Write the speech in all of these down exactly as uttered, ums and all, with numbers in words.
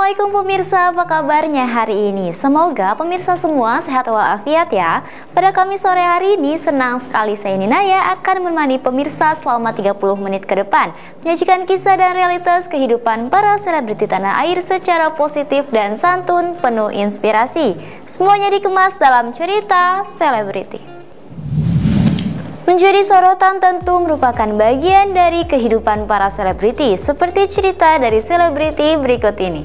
Assalamualaikum pemirsa, apa kabarnya hari ini? Semoga pemirsa semua sehat walafiat ya. Pada Kamis sore hari ini, senang sekali saya Ninaya akan menemani pemirsa selama tiga puluh menit ke depan, menyajikan kisah dan realitas kehidupan para selebriti tanah air secara positif dan santun penuh inspirasi. Semuanya dikemas dalam cerita selebriti. Menjadi sorotan tentu merupakan bagian dari kehidupan para selebriti, seperti cerita dari selebriti berikut ini.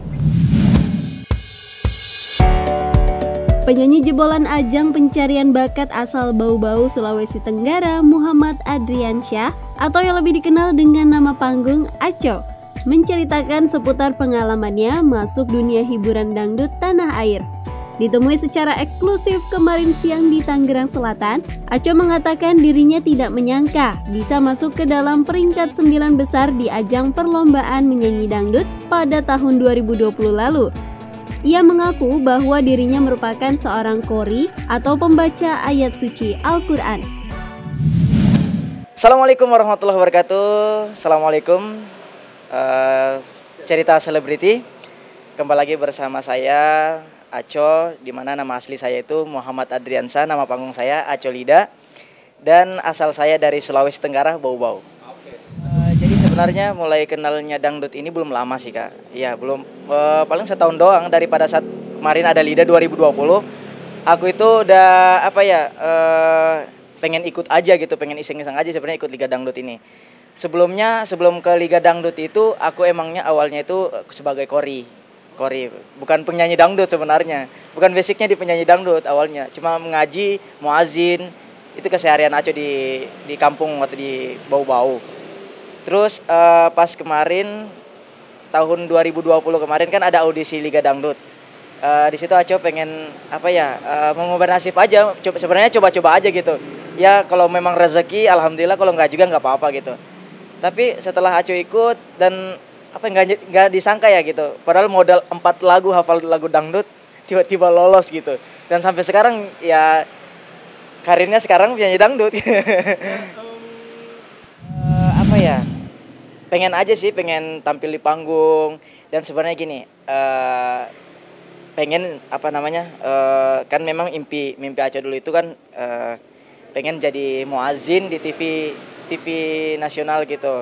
Penyanyi jebolan ajang pencarian bakat asal Bau-Bau, Sulawesi Tenggara, Muhammad Adriansyah, atau yang lebih dikenal dengan nama panggung Aco, menceritakan seputar pengalamannya masuk dunia hiburan dangdut tanah air. Ditemui secara eksklusif kemarin siang di Tangerang Selatan, Aco mengatakan dirinya tidak menyangka bisa masuk ke dalam peringkat sembilan besar di ajang perlombaan menyanyi dangdut pada tahun dua ribu dua puluh lalu. Ia mengaku bahwa dirinya merupakan seorang qori atau pembaca ayat suci Al-Quran. Assalamualaikum warahmatullahi wabarakatuh. Assalamualaikum, uh, cerita selebriti. Kembali lagi bersama saya Aco, di mana nama asli saya itu Muhammad Adriansyah, nama panggung saya Aco Lida, dan asal saya dari Sulawesi Tenggara, Bau-Bau. Uh, jadi sebenarnya mulai kenalnya dangdut ini belum lama sih kak. Iya belum, uh, paling setahun doang daripada saat kemarin ada Lida dua ribu dua puluh. Aku itu udah apa ya, uh, pengen ikut aja gitu, pengen iseng-iseng aja sebenarnya ikut Liga Dangdut ini. Sebelumnya sebelum ke Liga Dangdut itu aku emangnya awalnya itu sebagai qori. Qori, bukan penyanyi dangdut sebenarnya, bukan basicnya di penyanyi dangdut awalnya, cuma mengaji, muazin, itu keseharian Aco di di kampung waktu di Bau-Bau. Terus uh, pas kemarin tahun dua ribu dua puluh kemarin kan ada audisi Liga Dangdut. Uh, di situ Aco pengen apa ya, uh, mengubah nasib aja, coba, sebenarnya coba-coba aja gitu. Ya kalau memang rezeki, alhamdulillah, kalau nggak juga nggak apa-apa gitu. Tapi setelah Aco ikut dan apa nggak nggak disangka ya gitu, padahal modal empat lagu, hafal lagu dangdut, tiba-tiba lolos gitu, dan sampai sekarang ya karirnya sekarang penyanyi dangdut. uh, apa ya, pengen aja sih, pengen tampil di panggung, dan sebenarnya gini, uh, pengen apa namanya, uh, kan memang impi mimpi Aco dulu itu kan uh, pengen jadi muazin di T V T V nasional gitu.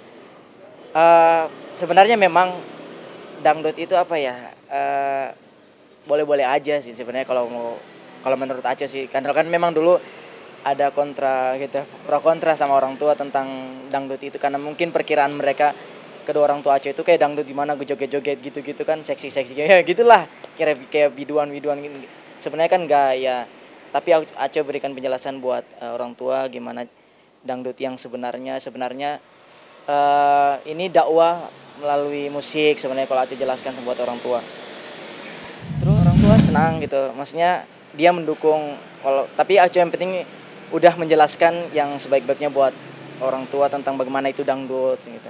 Uh, sebenarnya memang dangdut itu apa ya, uh, boleh-boleh aja sih sebenarnya kalau mau, kalau menurut Aco sih, karena kan memang dulu ada kontra gitu, pro kontra sama orang tua tentang dangdut itu, karena mungkin perkiraan mereka, kedua orang tua Aco itu kayak dangdut gimana, gue joget-joget gitu-gitu kan, seksi-seksi ya gitulah, kira kayak biduan-biduan gitu. Sebenarnya kan enggak ya, tapi Aco berikan penjelasan buat uh, orang tua gimana dangdut yang sebenarnya sebenarnya uh, ini dakwah melalui musik sebenarnya, kalau Aco jelaskan buat orang tua. Terus orang tua senang gitu, maksudnya dia mendukung, kalau tapi Aco yang penting udah menjelaskan yang sebaik-baiknya buat orang tua tentang bagaimana itu dangdut gitu.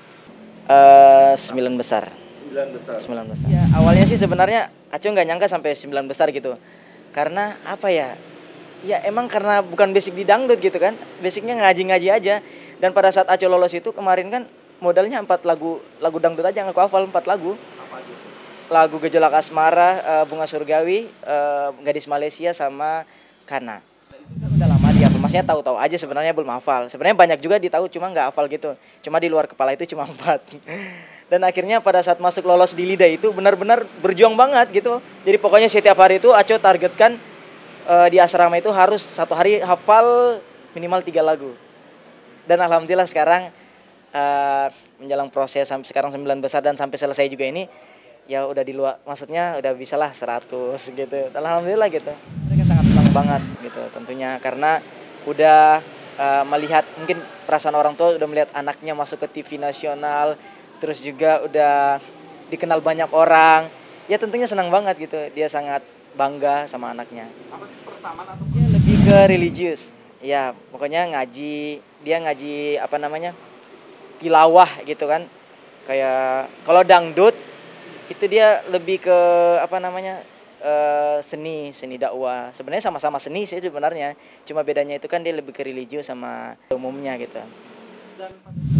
Uh, sembilan besar. Sembilan besar. Sembilan besar. Ya, awalnya sih sebenarnya Aco nggak nyangka sampai sembilan besar gitu, karena apa ya? Ya emang karena bukan basic di dangdut gitu kan, basicnya ngaji-ngaji aja. Dan pada saat Aco lolos itu kemarin kan modalnya empat lagu lagu dangdut aja, yang aku hafal empat lagu. Apa gitu? Lagu Gejolak Asmara, uh, Bunga Surgawi, uh, Gadis Malaysia, sama Kana. Itu kan udah lama dia, maksudnya tahu-tahu aja sebenarnya, belum hafal. Sebenarnya banyak juga ditahu, cuma nggak hafal gitu. Cuma di luar kepala itu cuma empat. Dan akhirnya pada saat masuk lolos di Lida itu benar-benar berjuang banget gitu. Jadi pokoknya setiap hari itu Aco targetkan uh, di asrama itu harus satu hari hafal minimal tiga lagu. Dan alhamdulillah sekarang uh, menjelang proses sampai sekarang sembilan besar dan sampai selesai juga ini, ya udah di luar, maksudnya udah bisalah seratus gitu. Alhamdulillah gitu. Mereka sangat senang banget gitu tentunya, karena udah uh, melihat, mungkin perasaan orang tua udah melihat anaknya masuk ke T V nasional, terus juga udah dikenal banyak orang. Ya tentunya senang banget gitu. Dia sangat bangga sama anaknya. Apa sih persamaan atau Ya lebih ke religius. Ya pokoknya ngaji, dia ngaji apa namanya, tilawah gitu kan. Kayak kalau dangdut itu dia lebih ke apa namanya, uh, seni seni dakwah. Sebenarnya sama-sama seni sih sebenarnya, cuma bedanya itu kan dia lebih ke religius sama umumnya gitu. dan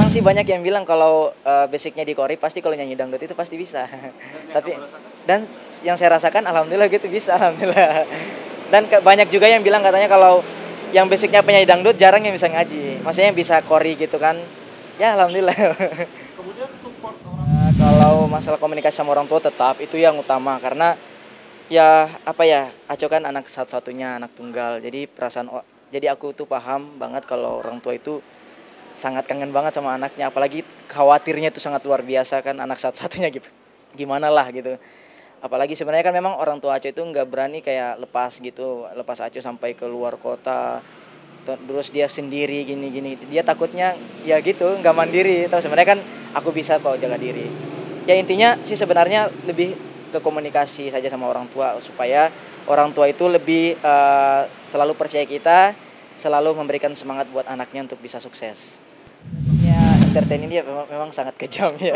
memang sih banyak yang bilang kalau uh, basicnya di Kori pasti kalau nyanyi dangdut itu pasti bisa. Tapi dan yang saya rasakan alhamdulillah gitu bisa, alhamdulillah. Dan ke, banyak juga yang bilang katanya kalau yang basicnya penyanyi dangdut jarang yang bisa ngaji. Maksudnya yang bisa Kori gitu kan. Ya alhamdulillah. Kemudian support orang. Nah, kalau masalah komunikasi sama orang tua tetap itu yang utama karena ya apa ya, Aco kan anak satu-satunya, anak tunggal. Jadi perasaan jadi aku tuh paham banget kalau orang tua itu sangat kangen banget sama anaknya, apalagi khawatirnya itu sangat luar biasa kan, anak satu-satunya gitu. Gimana lah gitu. Apalagi sebenarnya kan memang orang tua Aco itu nggak berani kayak lepas gitu, lepas Aco sampai ke luar kota. Terus dia sendiri gini-gini, dia takutnya ya gitu nggak mandiri. Tapi sebenarnya kan aku bisa kok jaga diri. Ya intinya sih sebenarnya lebih ke komunikasi saja sama orang tua supaya orang tua itu lebih uh, selalu percaya kita, selalu memberikan semangat buat anaknya untuk bisa sukses. Ya entertain ini memang, memang sangat kejam ya,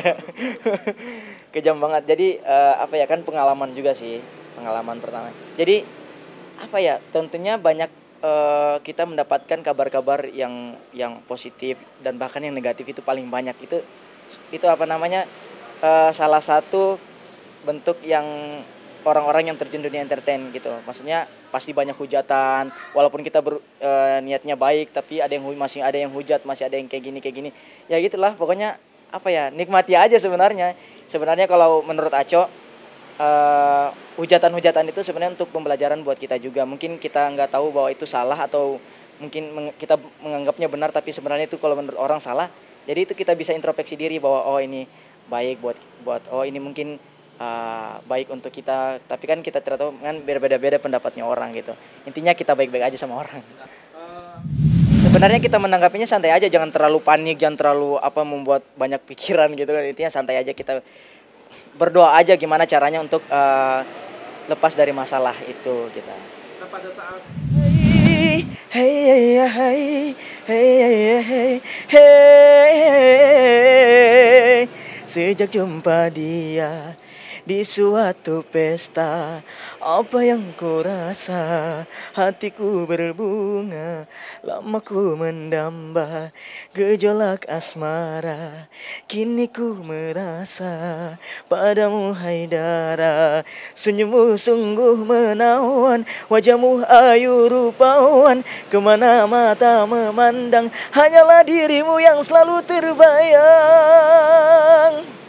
kejam banget. Jadi uh, apa ya kan pengalaman juga sih, pengalaman pertama. Jadi apa ya tentunya banyak. Uh, kita mendapatkan kabar-kabar yang yang positif dan bahkan yang negatif itu paling banyak. Itu itu apa namanya uh, salah satu bentuk yang orang-orang yang terjun dunia entertain gitu. Maksudnya pasti banyak hujatan walaupun kita ber, uh, niatnya baik tapi ada yang masih ada yang hujat, masih ada yang kayak gini kayak gini. Ya gitulah pokoknya apa ya nikmati aja sebenarnya. Sebenarnya kalau menurut Aco Uh, hujatan-hujatan itu sebenarnya untuk pembelajaran buat kita juga. Mungkin kita nggak tahu bahwa itu salah atau mungkin meng- kita menganggapnya benar tapi sebenarnya itu kalau menurut orang salah. Jadi itu kita bisa introspeksi diri bahwa oh ini baik buat buat oh ini mungkin uh, baik untuk kita. Tapi kan kita tidak tahu kan berbeda-beda pendapatnya orang gitu. Intinya kita baik-baik aja sama orang. Sebenarnya kita menanggapinya santai aja, jangan terlalu panik, jangan terlalu apa membuat banyak pikiran gitu kan. Intinya santai aja, kita berdoa aja gimana caranya untuk uh, lepas dari masalah itu kita. Nah, pada saat Hey hey hey hey hey hey sejak jumpa dia di suatu pesta, apa yang ku rasa, hatiku berbunga, lama ku mendamba gejolak asmara, kini ku merasa padamu Haidara, senyummu sungguh menawan, wajahmu ayu rupawan, kemana mata memandang, hanyalah dirimu yang selalu terbayang.